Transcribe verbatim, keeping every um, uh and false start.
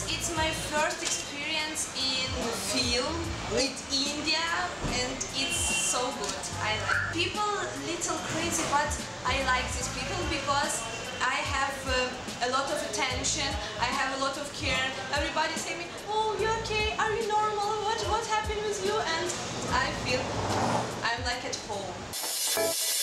because it's my first experience in film in India and it's so good. I like people little crazy, but I like these people because I have uh, a lot of attention, I have a lot of care. Everybody say me, oh, you okay? Are you normal? What what happened with you? And I feel I'm like at home.